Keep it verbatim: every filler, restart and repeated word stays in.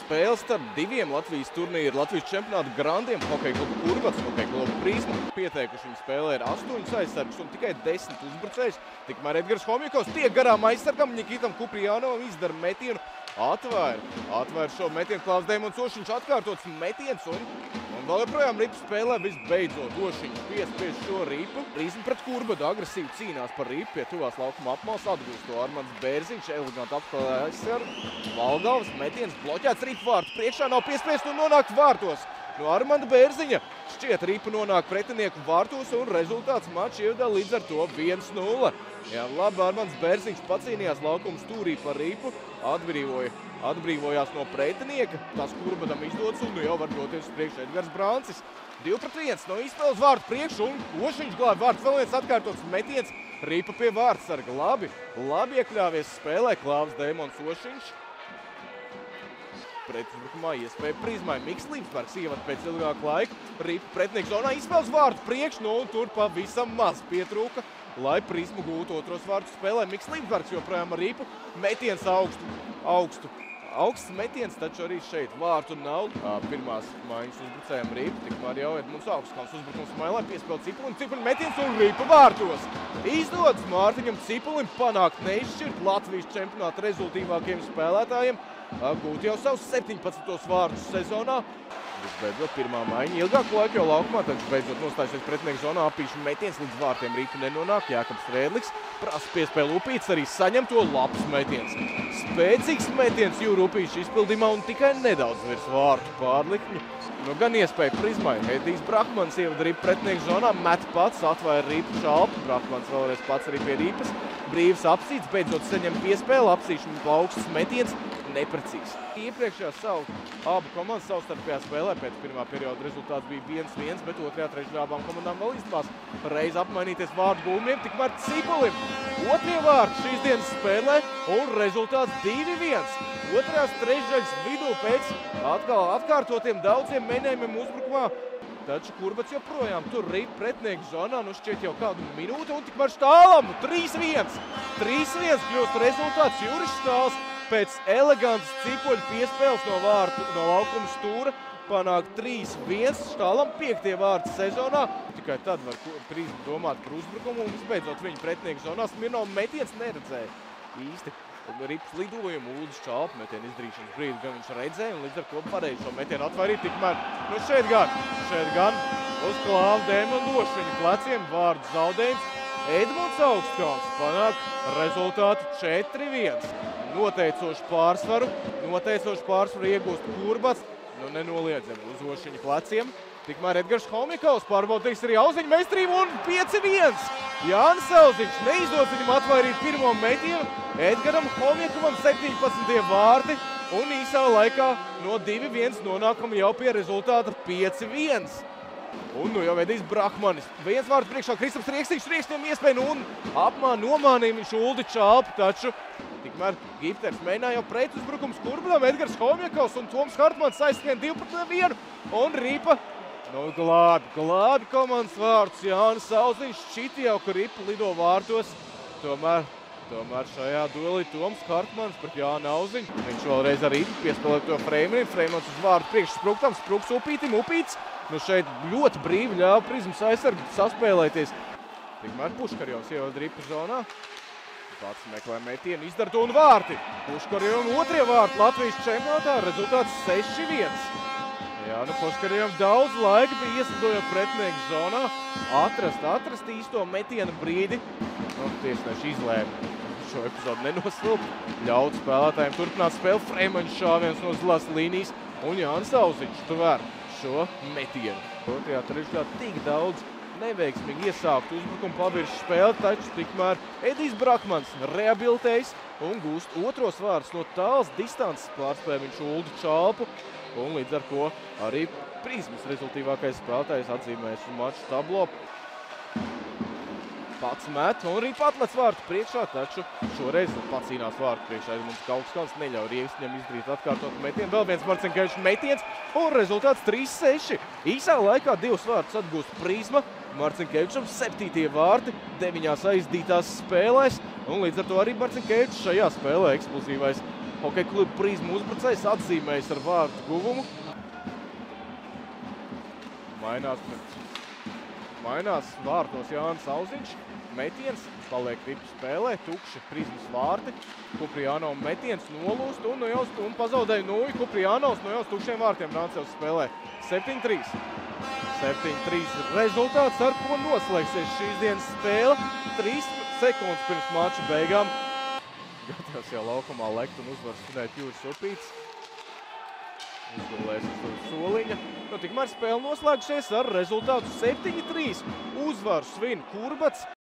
spēle starp diviem Latvijas turnīru, Latvijas čempionāta grandiem, Hokeja klubu Kurbats, Hokeja klubu Prisma. Pieteikuši viņa spēlē ir astoņas aizsargus un tikai desmit uzbrucējus. Tikmēr Edgars Homjakovs tiek garām aizsargam, Ņikitam Kuprjanovam izdara metienu, atvair. Atvair šo metienu Klaus Deimons Ošiņš, atkārtots metiens un, un vēl joprojām Ripa spēlē visbeidzot. Ošiņš piespiež šo Ripu. Prisma pret Kurbatu agresīvi cīnās par Ripu pie tuvās laukuma apmalas, atgūst to Armands Bērziņš, eleganti apspēlē aizsargu. Valgalvas metiens bloķēts Ripa vārtu priekšā, nav piespiests un nonākt vārtos. No Armanda Bērziņa šķiet Ripa nonāk pretinieku vārtos un rezultāts maču ievedā līdz ar to viens nulle. Jā, labi, Armands Bērziņš pacīnījās laukuma stūrī par Ripu, atbrīvoja, atbrīvojās no pretinieka, tas Kurbatam izdodas un nu jau var doties uz priekšu Edgars Brāncis. divi pret viens no izspēles vārtu priekšu un Ošiņš glābi vārtu, vēl viens atkārtots metiens, Ripa pie vārtsarga. Labi, labi iekļāvies spēlē Klaus Deimons Ošiņš. Pretuzbrukumā iespēja Prismai. Miks Līmsbergs ievad pēc ilgāku laiku. Ripa pretinieks zonā izspēles vārtu priekš, nu un tur pavisam maz pietrūka, lai Prisma gūtu otros vārtu spēlē. Miks Līmsbergs joprojām ar Ripu. Metiens augstu, augstu. Augsts metiens, taču arī šeit vārtu nav. Pirmās maiņas uzbrucējiem Ripa, tikmēr jau Edmunds Augstkalns uzbrukums Mailai, piespēl Cipulim, Cipulim metiens un Ripa vārtos. Izdodas Mārtiņam Cipulim panākt neizšķirt Latvijas čempionāta rezultīvākajiem spēlētājiem, gūt jau savus septiņpadsmitos vārtus sezonā. Visbeidzot, pirmā maiņa ilgāku laiku jau laukumā, taču beidzot nostājusies pretinieku zonā, apīšu metiens līdz vārtiem Ripa nenonāk. Jākabs Rēdliks prasa piespēle Upīts, arī saņem to labs metiens. Spēcīgs metiens Jūra Upīša izpildījumā un tikai nedaudz virs vārtu pārlikņa. Nu, gan iespēja Prismai. Edijs Brahmans ievada Ripa pretinieku zonā, met pats, atvair Ripa šalpu. Brahmans vēlreiz pats arī pie Ripas. Brīvs apsīts, beidzot saņem piespēle, apsīšana augsts metiens. Neprecīgs. Iepriekšējā savu abu komandu savstarpējā spēlē pēc pirmā perioda rezultāts bija viens viens, bet otrajā trešajā abām komandām vēl izdevās reiz apmainīties vārdu gūmiem, tikmēr Cipulim. Otrie vārti šīs dienas spēlē un rezultāts divi viens. Otrajās trešdaļas vidū pēc atkal atkārtotiem daudziem mēģinājumiem uzbrukumā. Taču Kurbats joprojām tur Ripa pretinieku zonā, nu šķiet jau kādu minūti un tikmēr Štālam trīs viens. trīs viens kļūst rezultāts Juris Štāls. Pēc elegantas Cipuļa piespēles no vārtu, no laukuma stūra panāk trīs viens, Štālam piektie vārti sezonā. Tikai tad var Prisma domāt par uzbrukumu un visbeidzot viņa pretinieku zonā Smirnova metiens neredzēja īsti. Ripas lidojumu Uldis Čalpa metienu izdarīšanas brīdi gan viņš redzēja un līdz ar to pareizi šo metienu atvairīt. Tikmēr, nu šeit gan, šeit gan uz Klaus Deimons Ošiņa pleciem vārdu zaudējums. Edmunds Augstkalns panāk rezultātu četri viens. Noteicošu pārsvaru, noteicošu pārsvaru iegūst Kurbats, nu nenoliedzami uz Ošiņa pleciem. Tikmēr Edgars Homjakovs pārbaudīs arī auziņu meistarību un pieci viens. Jānis Auziņš neizdodas viņam atvairīt pirmo metienu. Edgaram Homjakovam septiņpadsmitie vārti un īsā laikā no divi viens nonākam jau pie rezultāta pieci viens. Un nu jau Edijs Brahmanis. Viens vārds priekšā Kristaps Rieksniņš, Rieksniņam iespēja nu un apmā nomānīja viņš Uldi Čalpu, taču tikmēr Gipters mēģināja jau pretuzbrukums Kurbatam, Edgars Homjakovs un Toms Hartmans aizskrien divi pret vienu un Ripa. Nu glābi, glābi komandas vārtus Jānis Auziņš, šķiti jau, ka Ripa lido vārtos. Tomēr, tomēr šajā duelī Toms Hartmans pret Jāni Auziņu. Viņš vēlreiz arī piespēlē to Freimanim, Freimans uz vārtu priekš Spruktam, Spruks Upītim, Upīts. Nu šeit ļoti brīvi ļāva Prismas aizsargu saspēlēties. Tikmēr Puškarjovs ievada Ripa zonā. Pats meklē metienu, izdara to un vārti. Puškarjovam otrie vārti Latvijas čempionātā, rezultāts seši viens. Jā, nu Puškarjovam daudz laika bija iesadojot pretinieku zonā. Atrast, atrast īsto metienu brīdi. Nu, tiesneši izlēma šo epizodu nenosvilpt. Ļaut spēlētājiem turpināt spēli. Freimaņš šāviens no zilās līnijas un Jānis Auziņš tuvēr šo metienu. Otrajā trešdaļā tik daudz neveiksmīgi iesākt uzbrukumu pavirši spēli, taču tikmēr Edijs Brahmans rehabilitējas un gūst otros vārtus no tāls distances, pārspēja viņš Uldi Čalpu un līdz ar ko arī Prismas rezultīvākais spēlētājs atzīmējas un maču tablo. Pats met un arī patlec vārtu priekšā, taču šoreiz pacīnās vārtu priekšā. Edmunds Augstkalns neļauj Rieksniņam izdarīt atkārtot metienu. Vēl viens Marcinkevičs metiens un rezultāts trīs seši. Īsā laikā divus vārtus atgūst Prisma. Marcinkevičam septītie vārti deviņās aizdītās spēlēs, un līdz ar to arī Marcinkevičs šajā spēlē eksplozīvais Hokeja kluba Prizma uzbrucējs atzīmējas ar vārtu guvumu. Mainās, mainās vārtos Jānis Auziņš, metiens, paliek ripu spēlē, tukši Prizmas vārti, Kupriānovs metiens nolūst un, nu jau, un pazaudēja Nūju, Kupriānovs no jau uz tukšiem vārtiem nāca uz spēlē. septiņi trīs. septiņi trīs rezultāts, ar ko noslēgsies šīs dienas spēle. trīs sekundes pirms mača beigām. Gatavs jau laukumā lekt un uzvaru svinēt Jūras Upīts. Izgulēsies uz soliņa. Nu, tikmēr spēle noslēgušies ar rezultātu septiņi trīs. Uzvaru svin Kurbats.